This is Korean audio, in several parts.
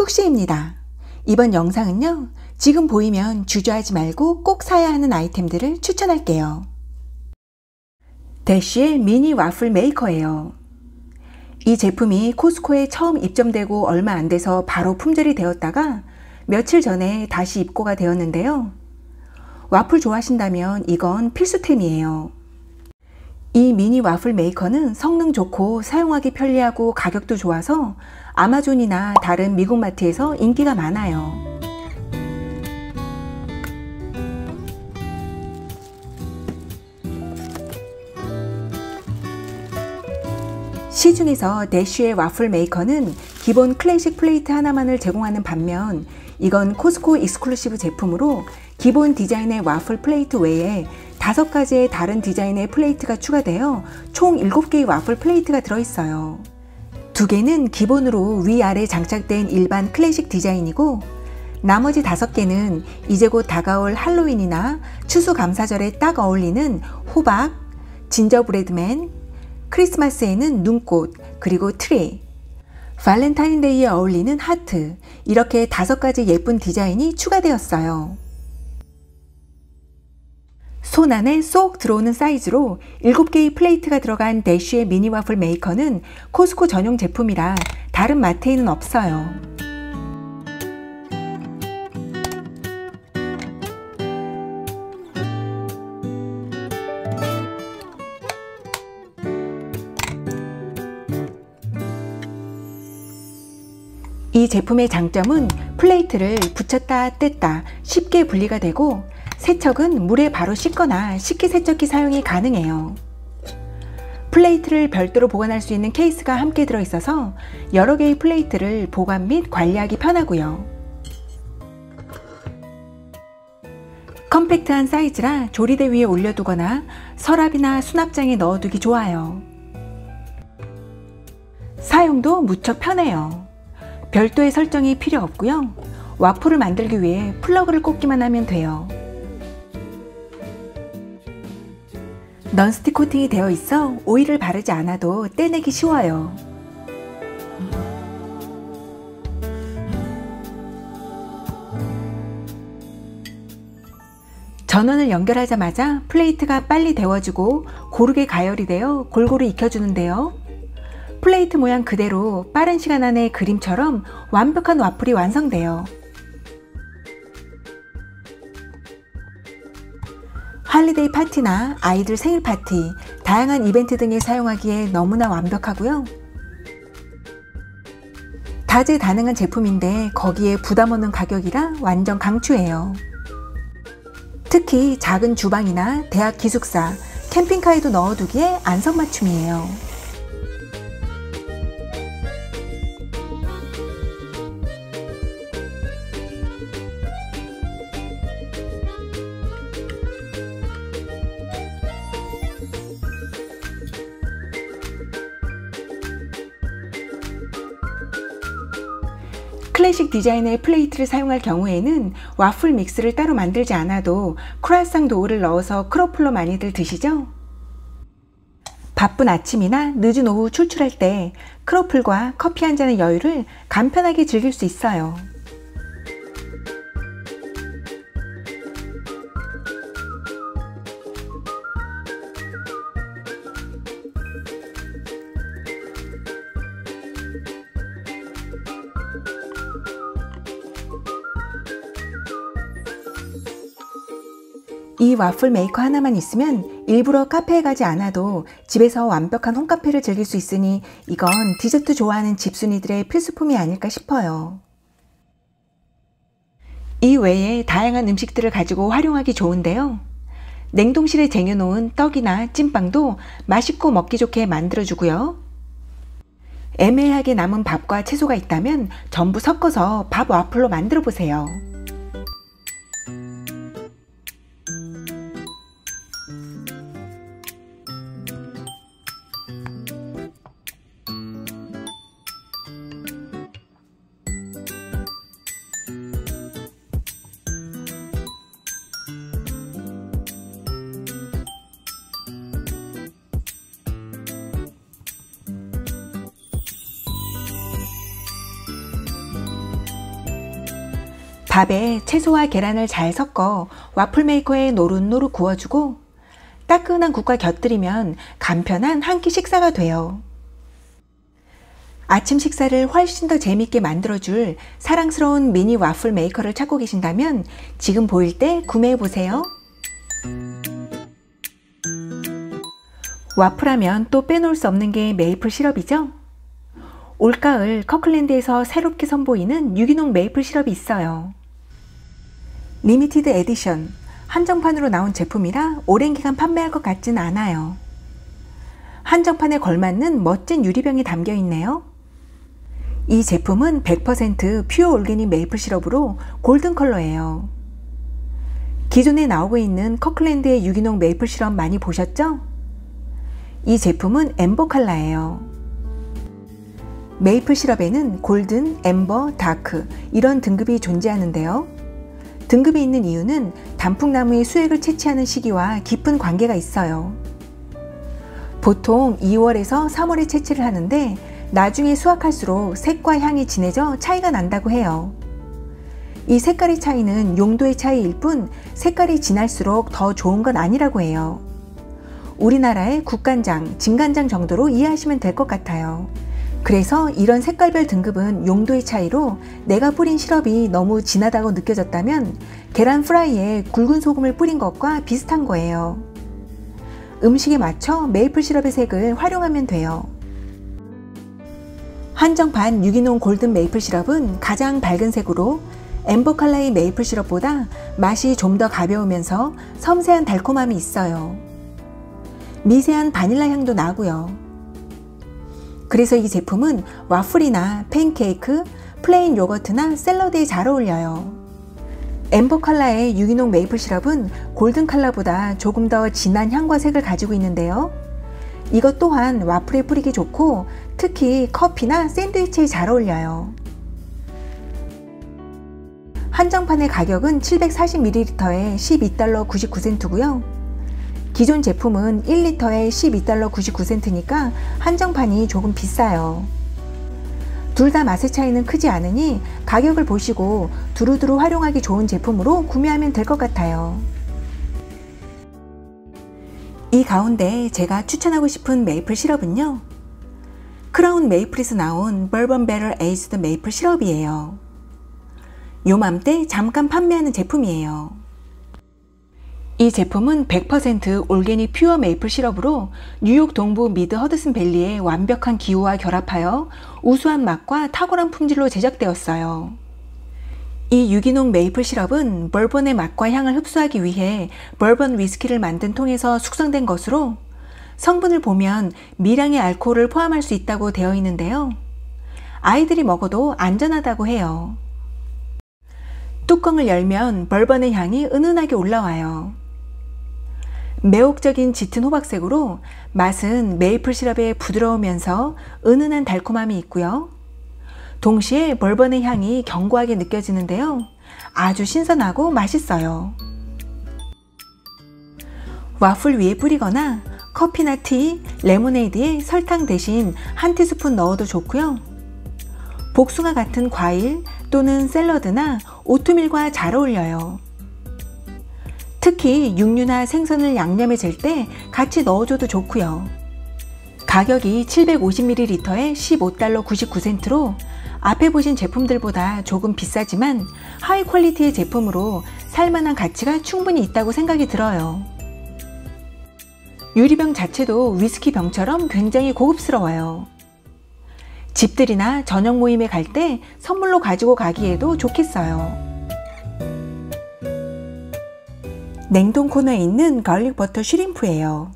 푹시입니다. 이번 영상은요, 지금 보이면 주저하지 말고 꼭 사야 하는 아이템들을 추천할게요. 대쉬의 미니 와플 메이커예요. 이 제품이 코스코에 처음 입점되고 얼마 안 돼서 바로 품절이 되었다가 며칠 전에 다시 입고가 되었는데요. 와플 좋아하신다면 이건 필수템이에요. 이 미니 와플 메이커는 성능 좋고 사용하기 편리하고 가격도 좋아서 아마존이나 다른 미국 마트에서 인기가 많아요. 시중에서 대쉬의 와플 메이커는 기본 클래식 플레이트 하나만을 제공하는 반면 이건 코스코 익스클루시브 제품으로 기본 디자인의 와플 플레이트 외에 5가지의 다른 디자인의 플레이트가 추가되어 총 7개의 와플 플레이트가 들어있어요. 2개는 기본으로 위아래 장착된 일반 클래식 디자인이고 나머지 5개는 이제 곧 다가올 할로윈이나 추수감사절에 딱 어울리는 호박, 진저브레드맨, 크리스마스에는 눈꽃, 그리고 트리, 발렌타인데이에 어울리는 하트, 이렇게 5가지 예쁜 디자인이 추가되었어요. 손 안에 쏙 들어오는 사이즈로 7개의 플레이트가 들어간 대쉬의 미니 와플 메이커는 코스코 전용 제품이라 다른 마트에는 없어요. 이 제품의 장점은 플레이트를 붙였다 뗐다 쉽게 분리가 되고 세척은 물에 바로 씻거나 식기세척기 사용이 가능해요. 플레이트를 별도로 보관할 수 있는 케이스가 함께 들어있어서 여러 개의 플레이트를 보관 및 관리하기 편하고요. 컴팩트한 사이즈라 조리대 위에 올려두거나 서랍이나 수납장에 넣어두기 좋아요. 사용도 무척 편해요. 별도의 설정이 필요 없고요. 와플을 만들기 위해 플러그를 꽂기만 하면 돼요. 넌스틱 코팅이 되어 있어 오일을 바르지 않아도 떼내기 쉬워요. 전원을 연결하자마자 플레이트가 빨리 데워지고 고르게 가열이 되어 골고루 익혀주는데요. 플레이트 모양 그대로 빠른 시간 안에 그림처럼 완벽한 와플이 완성돼요. 할리데이 파티나 아이들 생일 파티, 다양한 이벤트 등에 사용하기에 너무나 완벽하고요. 다재다능한 제품인데 거기에 부담 없는 가격이라 완전 강추해요. 특히 작은 주방이나 대학 기숙사, 캠핑카에도 넣어두기에 안성맞춤이에요. 클래식 디자인의 플레이트를 사용할 경우에는 와플 믹스를 따로 만들지 않아도 크루아상 도우를 넣어서 크로플로 많이들 드시죠? 바쁜 아침이나 늦은 오후 출출할 때 크로플과 커피 한 잔의 여유를 간편하게 즐길 수 있어요. 이 와플 메이커 하나만 있으면 일부러 카페에 가지 않아도 집에서 완벽한 홈카페를 즐길 수 있으니 이건 디저트 좋아하는 집순이들의 필수품이 아닐까 싶어요. 이 외에 다양한 음식들을 가지고 활용하기 좋은데요. 냉동실에 쟁여놓은 떡이나 찐빵도 맛있고 먹기 좋게 만들어주고요. 애매하게 남은 밥과 채소가 있다면 전부 섞어서 밥 와플로 만들어 보세요. 밥에 채소와 계란을 잘 섞어 와플 메이커에 노릇노릇 구워주고 따끈한 국과 곁들이면 간편한 한 끼 식사가 돼요. 아침 식사를 훨씬 더 재밌게 만들어줄 사랑스러운 미니 와플 메이커를 찾고 계신다면 지금 보일 때 구매해보세요. 와플하면 또 빼놓을 수 없는 게 메이플 시럽이죠. 올가을 커클랜드에서 새롭게 선보이는 유기농 메이플 시럽이 있어요. 리미티드 에디션, 한정판으로 나온 제품이라 오랜 기간 판매할 것 같진 않아요. 한정판에 걸맞는 멋진 유리병이 담겨 있네요. 이 제품은 100% 퓨어 올게닉 메이플 시럽으로 골든 컬러예요. 기존에 나오고 있는 커클랜드의 유기농 메이플 시럽 많이 보셨죠? 이 제품은 엠버 컬러예요. 메이플 시럽에는 골든, 엠버, 다크 이런 등급이 존재하는데요. 등급이 있는 이유는 단풍나무의 수액을 채취하는 시기와 깊은 관계가 있어요. 보통 2월에서 3월에 채취를 하는데 나중에 수확할수록 색과 향이 진해져 차이가 난다고 해요. 이 색깔의 차이는 용도의 차이일 뿐 색깔이 진할수록 더 좋은 건 아니라고 해요. 우리나라의 국간장, 진간장 정도로 이해하시면 될 것 같아요. 그래서 이런 색깔별 등급은 용도의 차이로 내가 뿌린 시럽이 너무 진하다고 느껴졌다면 계란 프라이에 굵은 소금을 뿌린 것과 비슷한 거예요. 음식에 맞춰 메이플 시럽의 색을 활용하면 돼요. 한정판 유기농 골든 메이플 시럽은 가장 밝은 색으로 엠버 컬러의 메이플 시럽보다 맛이 좀 더 가벼우면서 섬세한 달콤함이 있어요. 미세한 바닐라 향도 나고요. 그래서 이 제품은 와플이나 팬케이크, 플레인 요거트나 샐러드에 잘 어울려요. 엠버 컬러의 유기농 메이플 시럽은 골든 컬러보다 조금 더 진한 향과 색을 가지고 있는데요. 이것 또한 와플에 뿌리기 좋고 특히 커피나 샌드위치에 잘 어울려요. 한정판의 가격은 740ml에 $12.99고요. 기존 제품은 1리터에 $12.99니까 한정판이 조금 비싸요. 둘 다 맛의 차이는 크지 않으니 가격을 보시고 두루두루 활용하기 좋은 제품으로 구매하면 될 것 같아요. 이 가운데 제가 추천하고 싶은 메이플 시럽은요. 크라운 메이플에서 나온 버번 배럴 에이스드 메이플 시럽이에요. 요맘때 잠깐 판매하는 제품이에요. 이 제품은 100% 올게닉 퓨어 메이플 시럽으로 뉴욕 동부 미드 허드슨 밸리의 완벽한 기후와 결합하여 우수한 맛과 탁월한 품질로 제작되었어요. 이 유기농 메이플 시럽은 버번의 맛과 향을 흡수하기 위해 버번 위스키를 만든 통에서 숙성된 것으로 성분을 보면 미량의 알코올을 포함할 수 있다고 되어 있는데요. 아이들이 먹어도 안전하다고 해요. 뚜껑을 열면 버번의 향이 은은하게 올라와요. 매혹적인 짙은 호박색으로 맛은 메이플 시럽의 부드러우면서 은은한 달콤함이 있고요. 동시에 버번의 향이 견고하게 느껴지는데요. 아주 신선하고 맛있어요. 와플 위에 뿌리거나 커피나 티, 레모네이드에 설탕 대신 한 티스푼 넣어도 좋고요. 복숭아 같은 과일 또는 샐러드나 오트밀과 잘 어울려요. 특히 육류나 생선을 양념에 잴 때 같이 넣어줘도 좋고요. 가격이 750ml에 $15.99로 앞에 보신 제품들보다 조금 비싸지만 하이 퀄리티의 제품으로 살만한 가치가 충분히 있다고 생각이 들어요. 유리병 자체도 위스키 병처럼 굉장히 고급스러워요. 집들이나 저녁 모임에 갈 때 선물로 가지고 가기에도 좋겠어요. 냉동 코너에 있는 갈릭 버터 슈림프예요.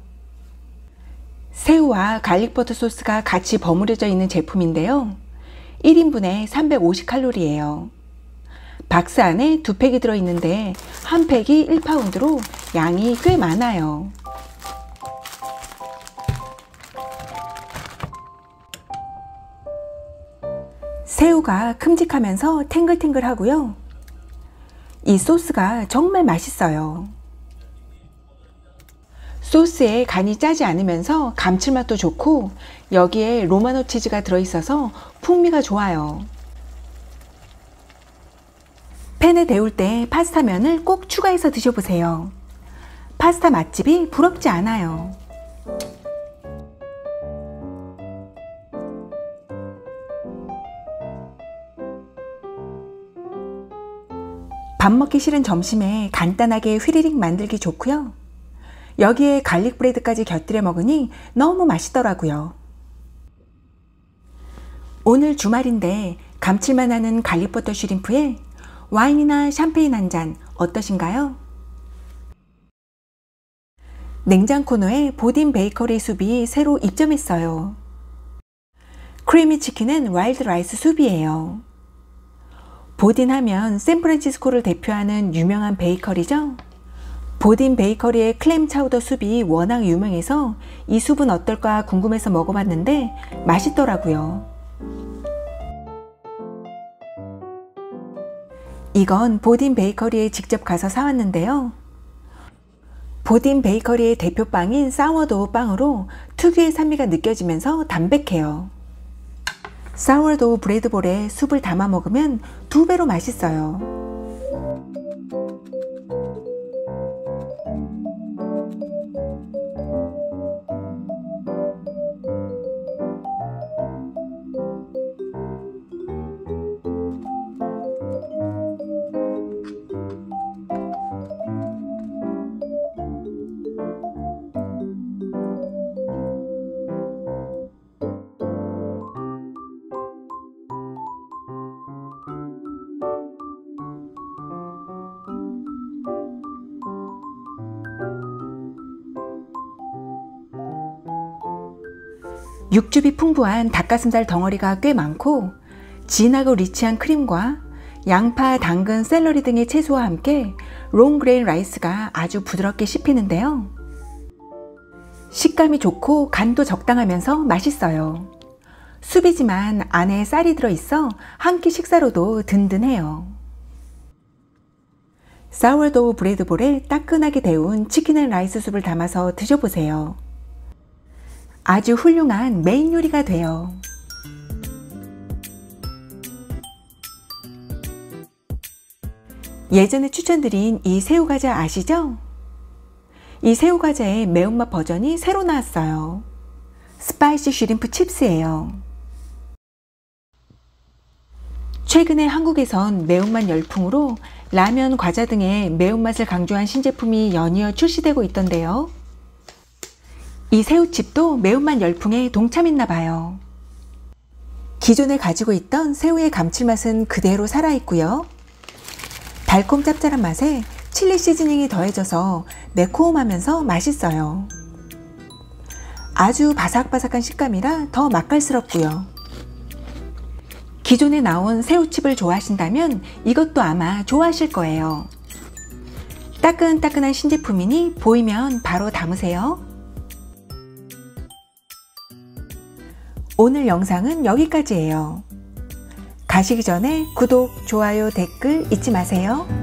새우와 갈릭 버터 소스가 같이 버무려져 있는 제품인데요. 1인분에 350칼로리예요. 박스 안에 2팩이 들어있는데 한 팩이 1파운드로 양이 꽤 많아요. 새우가 큼직하면서 탱글탱글하고요. 이 소스가 정말 맛있어요. 소스에 간이 짜지 않으면서 감칠맛도 좋고 여기에 로마노 치즈가 들어있어서 풍미가 좋아요. 팬에 데울 때 파스타면을 꼭 추가해서 드셔보세요. 파스타 맛집이 부럽지 않아요. 밥 먹기 싫은 점심에 간단하게 휘리릭 만들기 좋고요. 여기에 갈릭 브레드까지 곁들여 먹으니 너무 맛있더라고요. 오늘 주말인데 감칠맛 나는 갈릭버터 슈림프에 와인이나 샴페인 한 잔 어떠신가요? 냉장 코너에 보딘 베이커리 숲이 새로 입점했어요. 크리미 치킨은 와일드 라이스 숲이에요. 보딘 하면 샌프란시스코를 대표하는 유명한 베이커리죠. 보딘 베이커리의 클램 차우더 숲이 워낙 유명해서 이 숲은 어떨까 궁금해서 먹어봤는데 맛있더라고요. 이건 보딘 베이커리에 직접 가서 사왔는데요. 보딘 베이커리의 대표빵인 사워도우 빵으로 특유의 산미가 느껴지면서 담백해요. 사워도우 브레드볼에 숲을 담아 먹으면 2배로 맛있어요. 육즙이 풍부한 닭가슴살 덩어리가 꽤 많고 진하고 리치한 크림과 양파, 당근, 샐러리 등의 채소와 함께 롱그레인 라이스가 아주 부드럽게 씹히는데요. 식감이 좋고 간도 적당하면서 맛있어요. 숲이지만 안에 쌀이 들어있어 한 끼 식사로도 든든해요. 사워도우 브레드볼에 따끈하게 데운 치킨 앤 라이스 숲을 담아서 드셔보세요. 아주 훌륭한 메인 요리가 돼요. 예전에 추천드린 이 새우과자 아시죠? 이 새우과자의 매운맛 버전이 새로 나왔어요. 스파이시 슈림프 칩스예요. 최근에 한국에선 매운맛 열풍으로 라면, 과자 등의 매운맛을 강조한 신제품이 연이어 출시되고 있던데요. 이 새우칩도 매운맛 열풍에 동참했나 봐요. 기존에 가지고 있던 새우의 감칠맛은 그대로 살아있고요. 달콤 짭짤한 맛에 칠리 시즈닝이 더해져서 매콤하면서 맛있어요. 아주 바삭바삭한 식감이라 더 맛깔스럽고요. 기존에 나온 새우칩을 좋아하신다면 이것도 아마 좋아하실 거예요. 따끈따끈한 신제품이니 보이면 바로 담으세요. 오늘 영상은 여기까지예요. 가시기 전에 구독, 좋아요, 댓글 잊지 마세요.